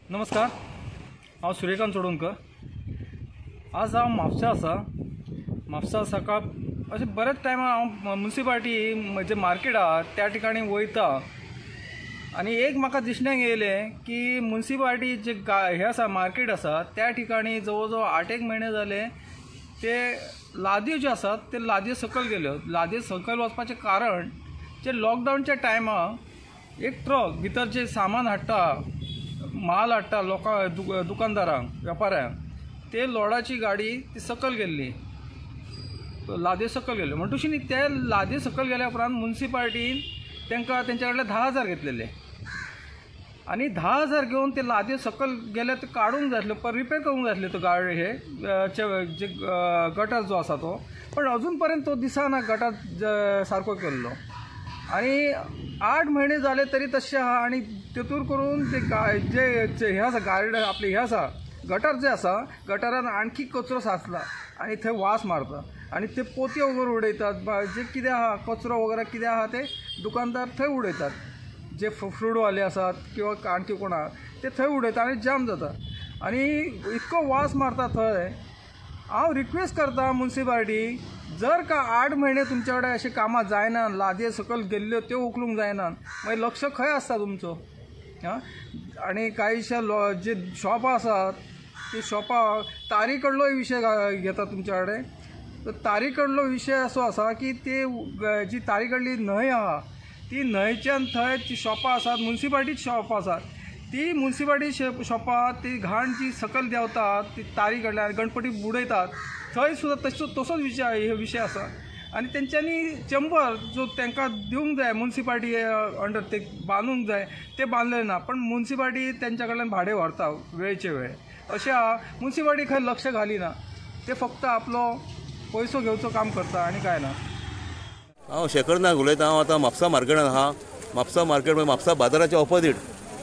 नमस्कार, हांव सूर्यकांत चोडणकर। आज हांव म्हापसा सकाळ अशें बरेच टायमार हांव म्युनिसिपालिटी म्हणजे मार्केट आहा त्या ठिकाणी वयता आनी एक म्हाका दिसण्याक येयलें की म्युनिसिपालिटी जे हे आसा मार्केट आसा त्या ठिकाणी जवळ जवळ 8 म्हयने जाले ते लादयो ज्यो आसात ते लादयो सकयल गेल्यो। लादयो सकयल वचपाचें कारण जे लॉकडावनच्या टायमार एक ट्रक भितर जे सामान हाडटा, माल हाडटा लोकां दुकानदारांक वेपाऱ्यांक, ते लोडाची गाडी ती सकयल गेल्ली, लादयो सकयल गेल्ल्यो म्हणटुशी ते लादयो सकयल गेल्या उपरांत म्युनिसिपालिटीन तांकां तेंच्या कडल्यान 10,000 घेतलेले आनी 10,000 घेवन ते लादयो सकयल गेले ते काडूंक जाय आसल्यो, रिपेर करूंक जाय आसल्यो तो गाडी हे जे गटर जो आसा तो, पण अजून पर्यंत तो दिसना गटर सारको केल्लो आनी 8 म्हयने जाले तरी तशें आहा। आनी तेतूर करून ते जे हे आसा गार्ड आपले हे आसा गटर जे आसा गटरान आणखी कचरो साचला आनी थंय वास मारता आनी ते पोतयो वगैरे उडयतात, जे कितें आहा कचरो वगैरे कितें आहा ते दुकानदार थंय उडयतात, जे फ्रूटवाले आसात किंवा आणखी कोण आहा ते थंय उडयता आनी जाम जाता आनी इतको वास मारता थंय। हांव रिक्वेस्ट करता म्युनिसिपालिटी, जर का 8 म्हयने तुमच्या कडेन अशी कामां जायना, लादयो सकयल गेल्ल्यो त्यो उखलूंक जायना, मागीर लक्ष खंय आसता तुमचो? आनी कांयशे जे शॉपां आसात ती शॉपां तारी कडलोय विशय घेता तुमच्या कडेन। तर तारी कडलो विशय असो आसा की ते जी तारी कडली न्हंय आहा ती न्हंयच्यान थंय ती शॉपां आसात, म्युनिसिपालिटी शॉपां आसात, ती म्युनिसिपालिटी शॉपां ती घाण जी सकयल देंवतात ती तारी कडल्यान गणपती बुडयतात, थंय सुद्दां तसोच विशय आसा आनी तेंच्यांनी चेंबर जो तांकां दिवंक जाय म्युनिसिपालिटी अंडर ते बांदूंक जाय ते बांदले ना, पण म्युनिसिपालिटी तेंच्या कडल्यान भाडें व्हरता वेळचे वेळ। अशें आहा म्युनिसिपालिटी खंय लक्ष घालिना, ते फक्त आपलो पयसो घेवचो काम करता आनी कांय ना। हांव शेखर नायक उलयतां। हांव आतां म्हापसा मार्केटान आहा। म्हापसा मार्केट म्हापसा बाजाराच्या ऑपोजीट।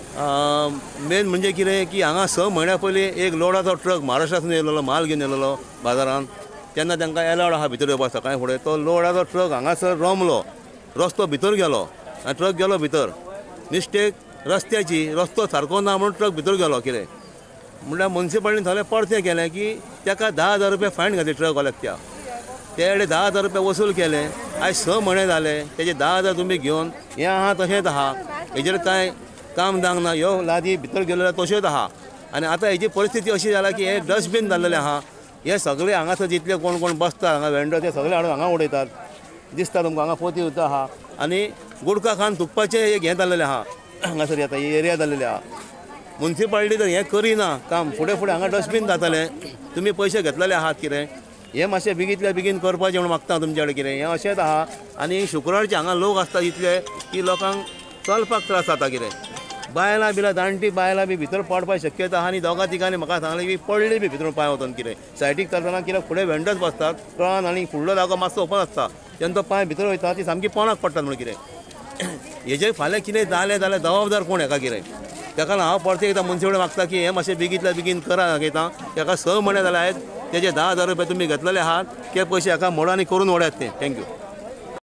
मेन म्हणजे कितें की हांगा 6 म्हयन्या पयलीं एक लोडाचो ट्रक महाराष्ट्रांतून येयलेलो माल घेवन येयलेलो बाजारांत, तेन्ना तांकां एलावड आहा भितर येवपाक सकाळीं फुडें। तो लोडाचो ट्रक हांगासर रोमलो, रस्तो भितर गेलो आनी ट्रक गेलो भितर। मिस्टेक रस्त्याची, रस्तो सारको ना म्हणून ट्रक भितर गेलो कितें म्हणल्यार म्युनिसिपालिटीन थोडें परतें केलें की ताका 10,000 रुपया फायन घातली ट्रकवाल्याक। ते कडेन 10,000 रुपया वसूल केले। आयज 6 म्हयने जाले, तेजे 10,000 तुमी घेवन हें आहा तशेंच आहा, हेजेर कांय काम दांग ना, ह्यो लादी भितर गेल्लो तश्योच आहा। आनी आतां हेजी परिस्थिती अशी जाला की हे डस्टबीन जाल्लेले आहा, हे सगळे हांगासर जितले कोण कोण बसता हांगा वेंडर ते सगळे हाडून हांगा उडयतात, दिसता तुमकां हांगा पोती उरता आहा। आनी गुडका खान थुकपाचें एक हें जाल्लेलें आहा, हांगासर येता ही एरिया जाल्लेली आहा। म्युनिसिपालिटी जर हें करिना काम, फुडें हांगा डस्टबीन जातलें, तुमी पयशे घेतलेले आहात कितें, हें मातशें बेगींतल्या बेगीन करपाचें म्हणून मागता तुमचे कडेन कितें, हें अशेंच आहा। आनी शुक्रारचे हांगा लोक आसता इतले की लोकांक चलपाक त्रास जाता कितें, बायलां बिला जाणटी बायलां बी भितर पडपाची शक्यता आहा। आनी दोगां तिगांनी म्हाका सांगलें की पडली बी भितर पांय वचून कितें, सायडीक चलतना कित्याक फुडें वेंडर्स बसतात कळन आनी फुडलो जागो मातसो ओपन आसता, तेन्ना तो पांय भितर वयता ती सामकी पोनाक पडटात म्हणून कितें। हेजे फाल्यां कितें जालें जाल्यार जबाबदार कोण हेका कितें, ताका लागून हांव परते एकदां म्युनिसिपालिटी मागता की हें मातशें बेगींतल्या बेगीन करा घेता। ताका 6 म्हयने जाले आयज, तेजे 10,000 रुपया तुमी घेतलेले आहात, ते पयशे हाका मोडांनी करून उडयात ते। थँक्यू।